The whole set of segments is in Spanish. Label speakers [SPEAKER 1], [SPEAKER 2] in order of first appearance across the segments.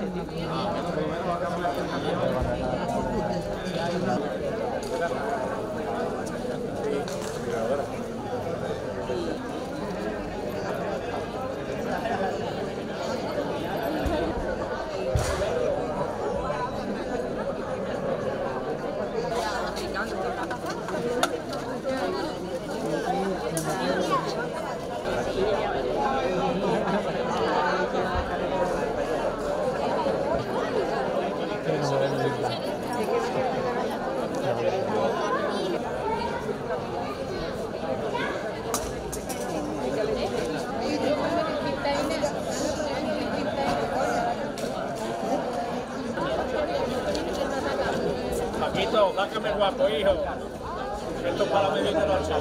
[SPEAKER 1] Paquito, sácame guapo, hijo. Esto es para la medianoche.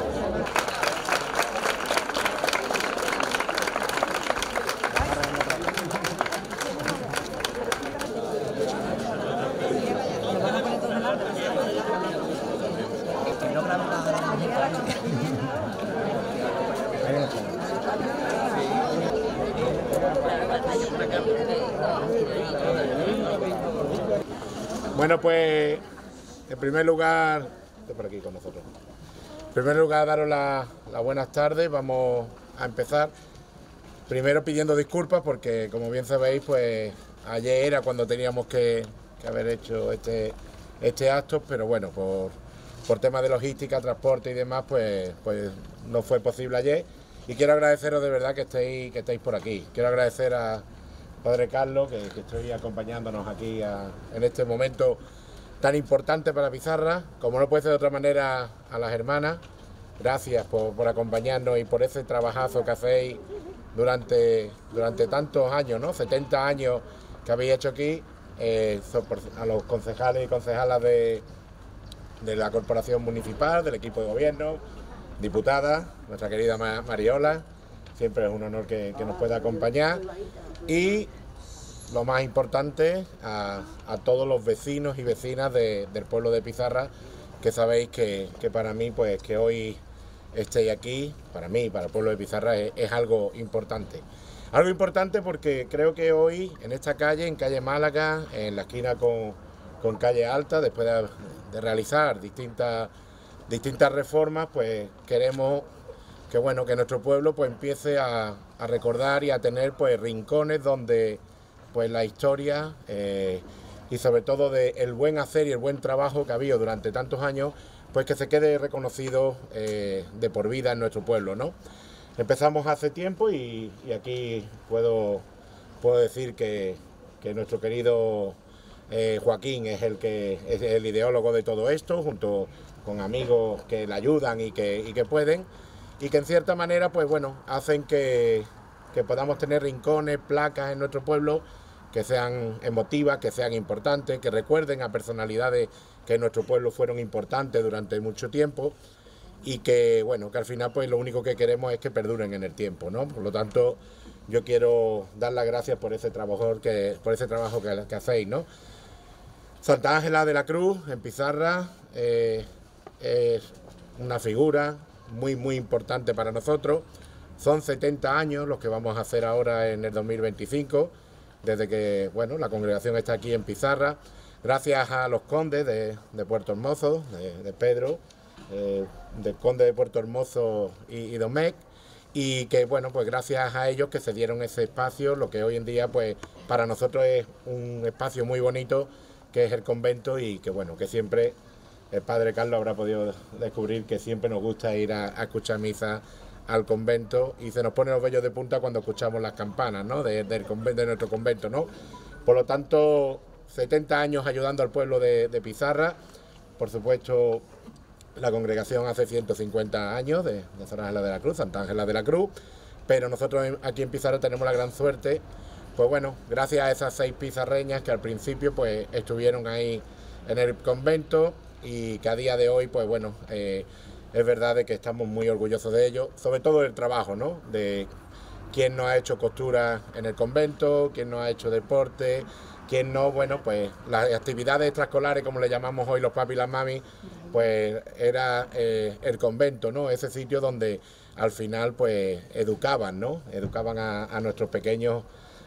[SPEAKER 2] Bueno, pues en primer lugar, estoy por aquí con nosotros. En primer lugar, daros las buenas tardes. Vamos a empezar primero pidiendo disculpas porque, como bien sabéis, pues ayer era cuando teníamos que haber hecho este acto, pero bueno, por temas de logística, transporte y demás, pues no fue posible ayer. Y quiero agradeceros de verdad que estéis por aquí. Quiero agradecer a Padre Carlos, que estoy acompañándonos aquí en este momento tan importante para Pizarra. Como no puede ser de otra manera, a las hermanas, gracias por acompañarnos y por ese trabajazo que hacéis durante tantos años, ¿no? 70 años que habéis hecho aquí, a los concejales y concejalas de la Corporación Municipal, del equipo de gobierno, diputada, nuestra querida Mariola, siempre es un honor que nos pueda acompañar. Y lo más importante, a todos los vecinos y vecinas del pueblo de Pizarra, que sabéis que para mí, pues que hoy estéis aquí, para mí, para el pueblo de Pizarra, es algo importante. Algo importante porque creo que hoy en esta calle, en calle Málaga, en la esquina con calle Alta, después de realizar distintas reformas, pues queremos que nuestro pueblo pues empiece a recordar y a tener pues rincones donde pues la historia y sobre todo el buen hacer y el buen trabajo que ha habido durante tantos años, pues que se quede reconocido de por vida en nuestro pueblo, ¿no? Empezamos hace tiempo y aquí puedo decir que nuestro querido Joaquín es el ideólogo de todo esto, junto con amigos que le ayudan y que pueden, y que en cierta manera pues bueno, hacen que podamos tener rincones, placas en nuestro pueblo que sean emotivas, que sean importantes, que recuerden a personalidades que en nuestro pueblo fueron importantes durante mucho tiempo y que bueno, que al final pues lo único que queremos es que perduren en el tiempo, ¿no? Por lo tanto, yo quiero dar las gracias por ese trabajo que hacéis, ¿no? Santa Ángela de la Cruz en Pizarra es una figura muy importante para nosotros. Son 70 años los que vamos a hacer ahora en el 2025, desde que bueno, la congregación está aquí en Pizarra, gracias a los condes de Puerto Hermoso, de Pedro, del conde de Puerto Hermoso y Domecq, y que bueno, pues gracias a ellos que se dieron ese espacio, lo que hoy en día pues para nosotros es un espacio muy bonito, que es el convento, y que bueno, que siempre el Padre Carlos habrá podido descubrir que siempre nos gusta ir a escuchar misa al convento, y se nos ponen los vellos de punta cuando escuchamos las campanas, ¿no? de nuestro convento, ¿no? Por lo tanto, 70 años ayudando al pueblo de Pizarra. Por supuesto, la congregación hace 150 años de Santa Ángela de la Cruz, Santa Ángela de la Cruz, pero nosotros aquí en Pizarra tenemos la gran suerte, pues bueno, gracias a esas 6 pizarreñas que al principio pues estuvieron ahí en el convento, y que a día de hoy pues bueno, es verdad de que estamos muy orgullosos de ello, sobre todo del trabajo, ¿no? De quién no ha hecho costura en el convento, quién no ha hecho deporte, quién no, bueno, pues las actividades extraescolares, como le llamamos hoy los papi y las mami, pues era el convento, ¿no? Ese sitio donde al final pues educaban, ¿no? Educaban a nuestros pequeños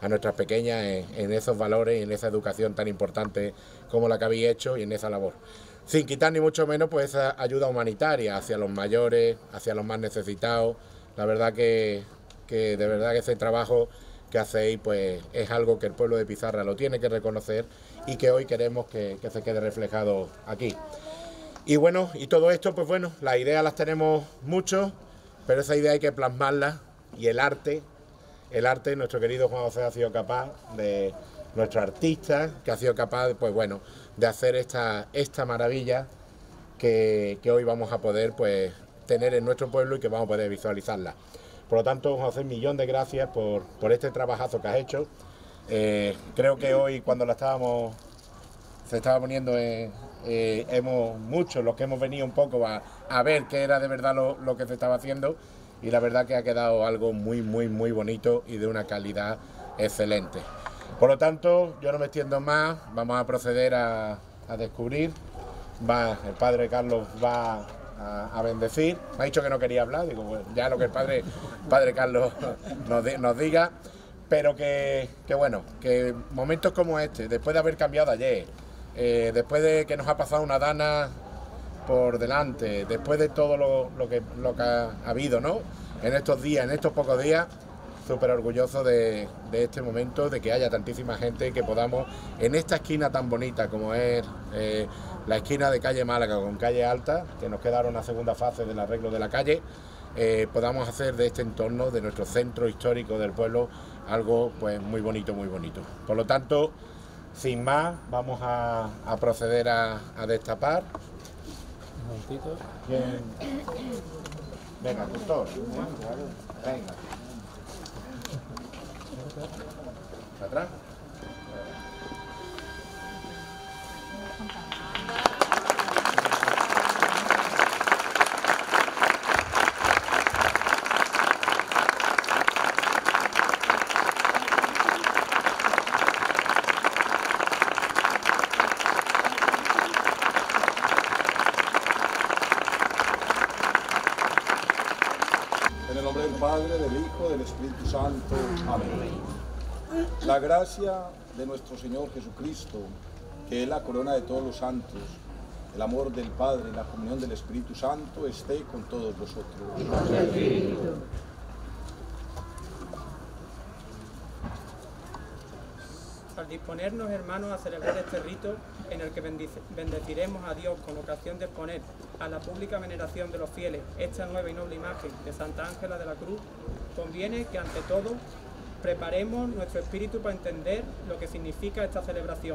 [SPEAKER 2] a nuestras pequeñas en esos valores y en esa educación tan importante como la que habéis hecho y en esa labor. Sin quitar ni mucho menos pues esa ayuda humanitaria hacia los mayores, hacia los más necesitados. La verdad que de verdad que ese trabajo que hacéis pues es algo que el pueblo de Pizarra lo tiene que reconocer y que hoy queremos que se quede reflejado aquí. Y bueno, y todo esto, pues bueno, las ideas las tenemos mucho, pero esa idea hay que plasmarla y el arte, nuestro querido Juan José ha sido capaz de, nuestro artista, que ha sido capaz, pues bueno, de hacer esta maravilla que hoy vamos a poder pues tener en nuestro pueblo y que vamos a poder visualizarla. Por lo tanto, Juan José, millón de gracias por este trabajazo que has hecho. Creo que hoy cuando se estaba poniendo hemos muchos los que hemos venido un poco a ver qué era de verdad lo que se estaba haciendo y la verdad que ha quedado algo muy bonito y de una calidad excelente. Por lo tanto, yo no me extiendo más, vamos a proceder a descubrir. El padre Carlos va a bendecir. Me ha dicho que no quería hablar, digo, bueno, ya lo que el padre Carlos nos diga, pero que bueno, que momentos como este, después de haber cambiado ayer, después de que nos ha pasado una dana por delante, después de todo lo que ha habido, ¿no? En estos días, en estos pocos días, súper orgulloso de este momento, de que haya tantísima gente y que podamos, en esta esquina tan bonita como es la esquina de calle Málaga con calle Alta, que nos queda ahora una segunda fase del arreglo de la calle, podamos hacer de este entorno, de nuestro centro histórico del pueblo, algo pues muy bonito, muy bonito. Por lo tanto, sin más, vamos a proceder a destapar.
[SPEAKER 1] Un momentito.
[SPEAKER 2] Venga, doctor. Venga. ¿Atrás?
[SPEAKER 3] En el nombre del Padre, del Hijo, del Espíritu Santo. Amén. La gracia de nuestro Señor Jesucristo, que es la corona de todos los santos, el amor del Padre y la comunión del Espíritu Santo esté con todos vosotros.
[SPEAKER 1] Al disponernos, hermanos, a celebrar este rito en el que bendeciremos a Dios con ocasión de exponer a la pública veneración de los fieles esta nueva y noble imagen de Santa Ángela de la Cruz, conviene que ante todo preparemos nuestro espíritu para entender lo que significa esta celebración.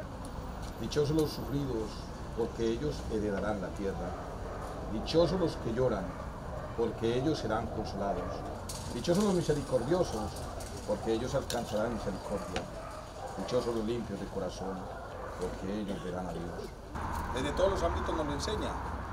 [SPEAKER 3] Dichosos los sufridos, porque ellos heredarán la tierra. Dichosos los que lloran, porque ellos serán consolados. Dichosos los misericordiosos, porque ellos alcanzarán misericordia. Dichosos los limpios de corazón, porque ellos verán a Dios. Desde todos los ámbitos nos enseña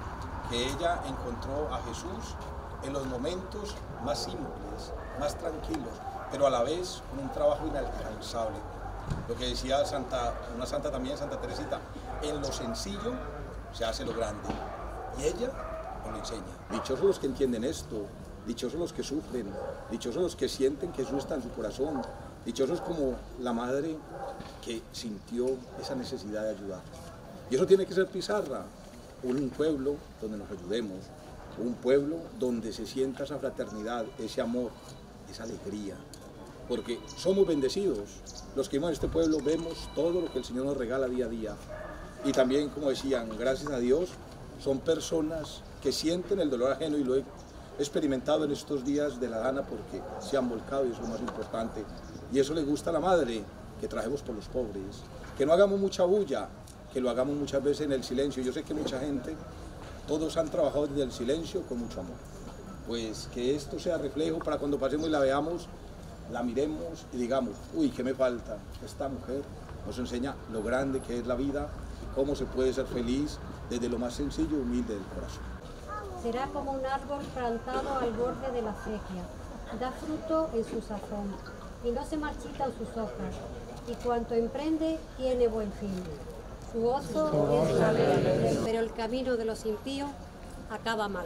[SPEAKER 3] que ella encontró a Jesús en los momentos más simples, más tranquilos, pero a la vez con un trabajo inalcanzable. Lo que decía una santa también, Santa Teresita, en lo sencillo se hace lo grande. Y ella nos lo enseña. Dichosos los que entienden esto, dichosos los que sufren, dichosos los que sienten que Jesús está en su corazón, dichosos como la madre que sintió esa necesidad de ayudar. Y eso tiene que ser Pizarra, un pueblo donde nos ayudemos, un pueblo donde se sienta esa fraternidad, ese amor, esa alegría. Porque somos bendecidos. Los que vivimos en este pueblo vemos todo lo que el Señor nos regala día a día. Y también, como decían, gracias a Dios, son personas que sienten el dolor ajeno, y lo he experimentado en estos días de la dana porque se han volcado y eso es lo más importante. Y eso le gusta a la madre, que trajemos por los pobres, que no hagamos mucha bulla, que lo hagamos muchas veces en el silencio. Yo sé que mucha gente, todos han trabajado desde el silencio con mucho amor. Pues que esto sea reflejo para cuando pasemos y la veamos, la miremos y digamos, uy, ¿qué me falta? Esta mujer nos enseña lo grande que es la vida y cómo se puede ser feliz desde lo más sencillo y humilde del corazón.
[SPEAKER 4] Será como un árbol plantado al borde de la acequia, da fruto en su sazón y no se marchitan sus hojas, y cuanto emprende tiene buen fin. Su gozo es la ley, pero el camino de los impíos acaba mal.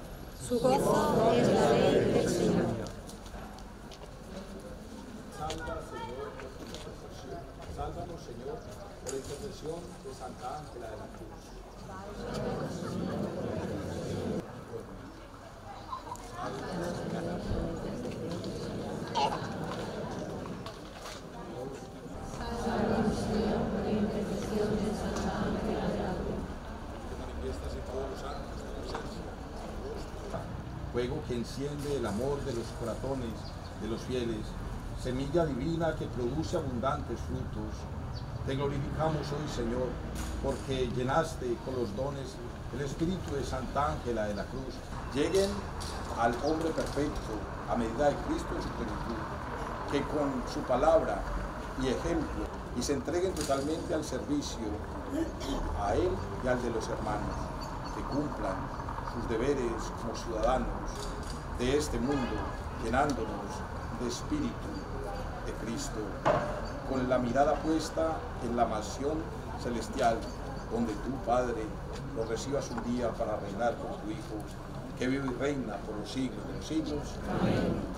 [SPEAKER 4] Su gozo es la ley del Señor.
[SPEAKER 3] Salva, Señor. Señor, por la intercesión de Santa Ángela de la Cruz. Fuego que enciende el amor de los corazones de los fieles, semilla divina que produce abundantes frutos. Te glorificamos hoy, Señor, porque llenaste con los dones el espíritu de Santa Ángela de la Cruz. Lleguen al hombre perfecto a medida de Cristo en su plenitud, que con su palabra y ejemplo y se entreguen totalmente al servicio a Él y al de los hermanos, que cumplan sus deberes como ciudadanos de este mundo, llenándonos de espíritu de Cristo, con la mirada puesta en la mansión celestial, donde tu Padre lo recibas un día para reinar con tu Hijo, que vive y reina por los siglos de los siglos. Amén.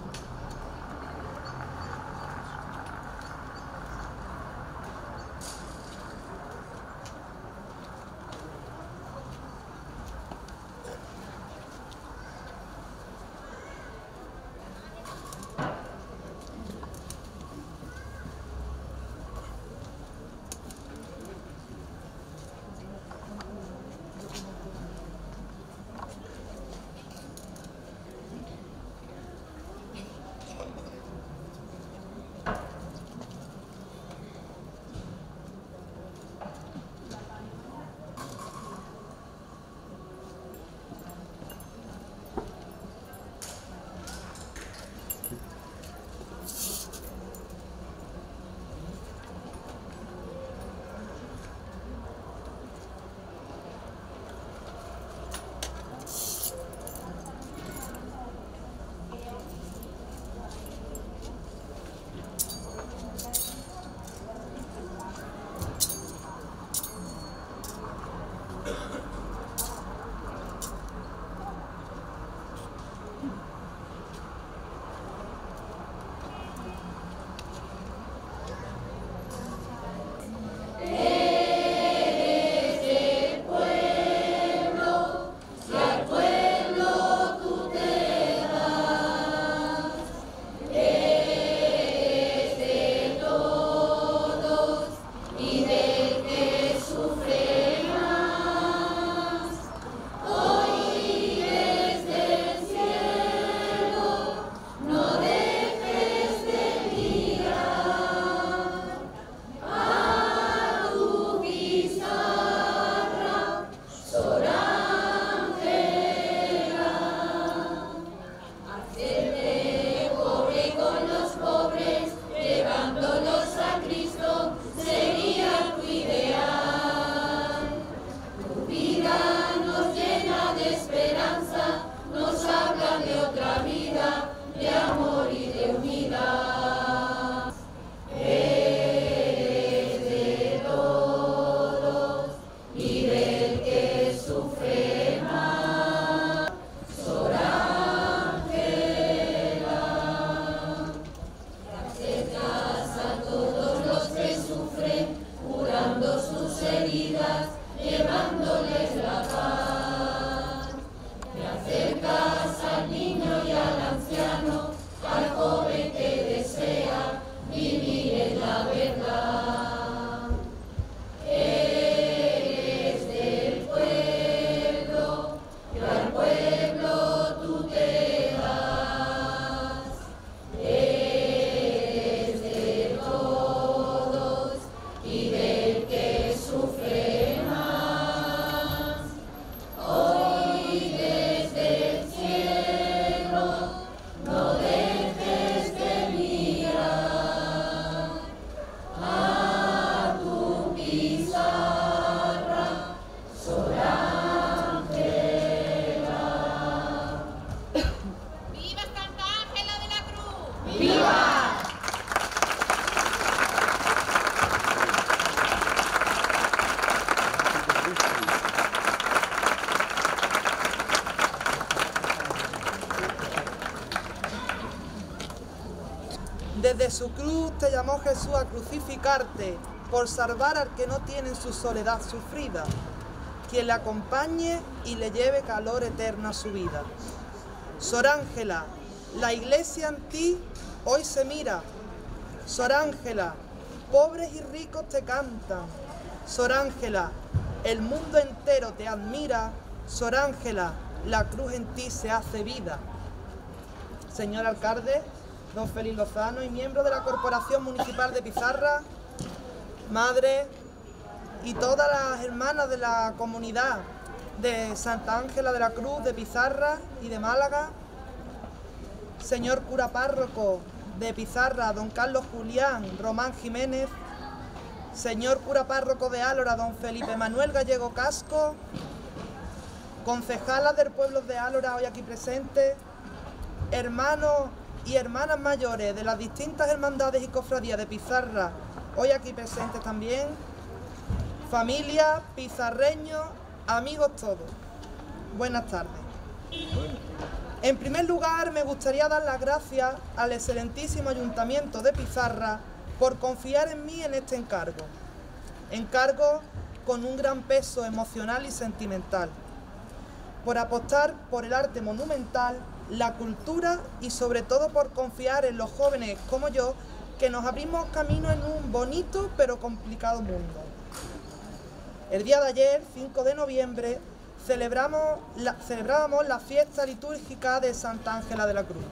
[SPEAKER 5] Desde su cruz te llamó Jesús a crucificarte, por salvar al que no tiene en su soledad sufrida, quien le acompañe y le lleve calor eterno a su vida. Sor Ángela, la Iglesia en ti hoy se mira. Sor Ángela, pobres y ricos te cantan. Sor Ángela, el mundo entero te admira. Sor Ángela, la cruz en ti se hace vida. Señor alcalde, don Félix Lozano y miembros de la Corporación Municipal de Pizarra, madre y todas las hermanas de la comunidad de Santa Ángela de la Cruz, de Pizarra y de Málaga, señor cura párroco de Pizarra, don Carlos Julián Román Jiménez, señor cura párroco de Álora, don Felipe Manuel Gallego Casco, concejalas del pueblo de Álora hoy aquí presentes, hermanos y hermanas mayores de las distintas hermandades y cofradías de Pizarra, hoy aquí presentes también, familia, pizarreños, amigos todos. Buenas tardes. En primer lugar, me gustaría dar las gracias al excelentísimo Ayuntamiento de Pizarra por confiar en mí en este encargo. Encargo con un gran peso emocional y sentimental. Por apostar por el arte monumental, la cultura y sobre todo por confiar en los jóvenes como yo que nos abrimos camino en un bonito pero complicado mundo. El día de ayer, 5 de noviembre, celebrábamos la fiesta litúrgica de Santa Ángela de la Cruz.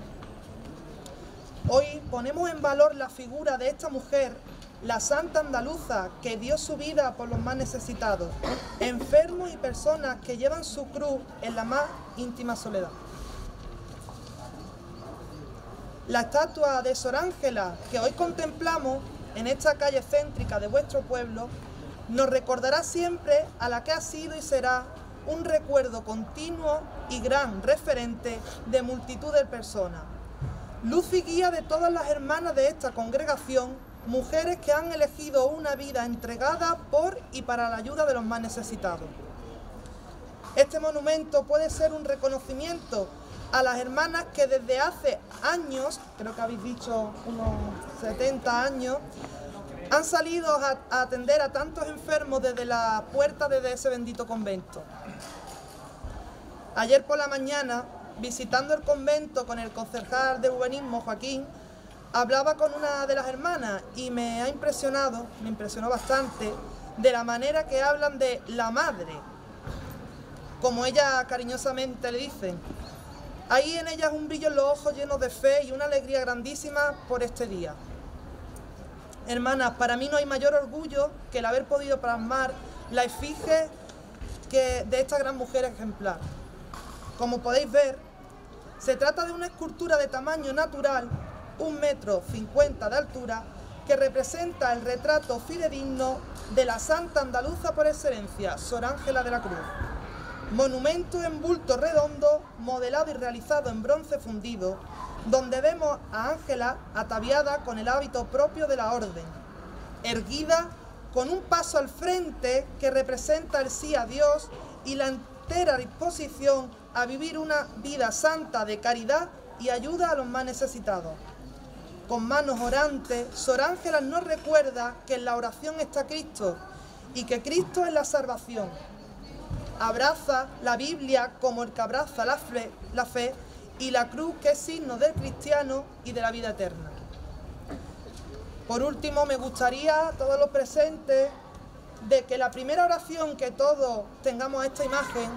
[SPEAKER 5] Hoy ponemos en valor la figura de esta mujer, la santa andaluza que dio su vida por los más necesitados, enfermos y personas que llevan su cruz en la más íntima soledad. La estatua de Sor Ángela que hoy contemplamos en esta calle céntrica de vuestro pueblo nos recordará siempre a la que ha sido y será un recuerdo continuo y gran referente de multitud de personas. Luz y guía de todas las hermanas de esta congregación, mujeres que han elegido una vida entregada por y para la ayuda de los más necesitados. Este monumento puede ser un reconocimiento a las hermanas que desde hace años, creo que habéis dicho unos 70 años, han salido a atender a tantos enfermos desde la puerta de ese bendito convento. Ayer por la mañana, visitando el convento con el concejal de urbanismo, Joaquín, hablaba con una de las hermanas y me impresionó bastante, de la manera que hablan de la madre, como ella cariñosamente le dicen. Hay en ellas un brillo en los ojos llenos de fe y una alegría grandísima por este día. Hermanas, para mí no hay mayor orgullo que el haber podido plasmar la efigie de esta gran mujer ejemplar. Como podéis ver, se trata de una escultura de tamaño natural, 1,50 metros de altura, que representa el retrato fidedigno de la santa andaluza por excelencia, Sor Ángela de la Cruz. Monumento en bulto redondo, modelado y realizado en bronce fundido, donde vemos a Ángela ataviada con el hábito propio de la orden, erguida con un paso al frente que representa el sí a Dios y la entera disposición a vivir una vida santa de caridad y ayuda a los más necesitados. Con manos orantes, Sor Ángela nos recuerda que en la oración está Cristo y que Cristo es la salvación. Abraza la Biblia como el que abraza la fe y la cruz, que es signo del cristiano y de la vida eterna. Por último, me gustaría a todos los presentes de que la primera oración que todos tengamos esta imagen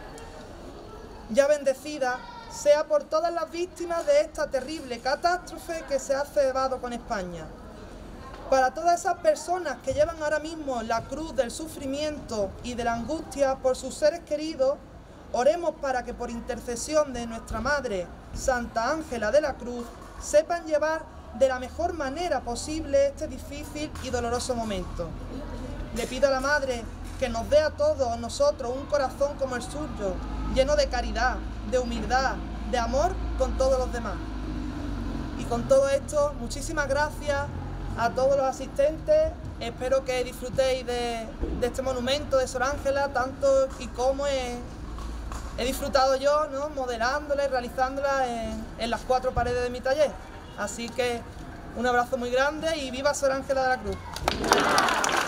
[SPEAKER 5] ya bendecida sea por todas las víctimas de esta terrible catástrofe que se ha cebado con España. Para todas esas personas que llevan ahora mismo la cruz del sufrimiento y de la angustia por sus seres queridos, oremos para que por intercesión de nuestra Madre, Santa Ángela de la Cruz, sepan llevar de la mejor manera posible este difícil y doloroso momento. Le pido a la Madre que nos dé a todos nosotros un corazón como el suyo, lleno de caridad, de humildad, de amor con todos los demás. Y con todo esto, muchísimas gracias a todos los asistentes. Espero que disfrutéis de este monumento de Sor Ángela, tanto y como he disfrutado yo, ¿no?, modelándola y realizándola en las 4 paredes de mi taller. Así que un abrazo muy grande y viva Sor Ángela de la Cruz.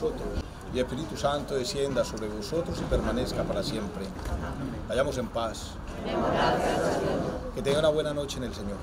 [SPEAKER 3] vosotros. Y Espíritu Santo descienda sobre vosotros y permanezca para siempre. Vayamos en paz. Que tengan una buena noche en el Señor.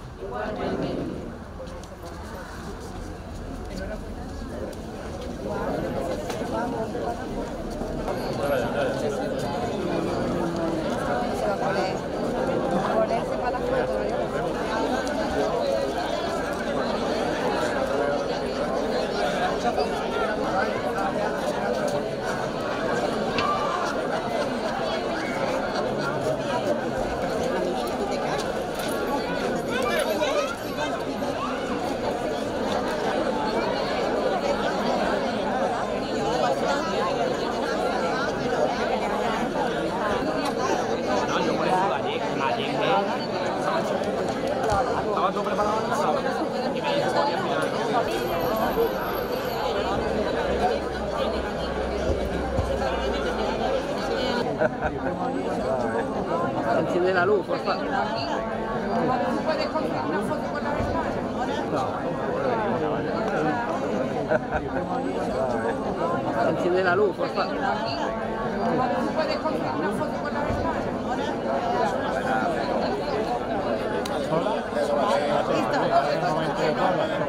[SPEAKER 6] Enciende la luz, por favor. Enciende la luz, por favor.
[SPEAKER 7] ¿Listo?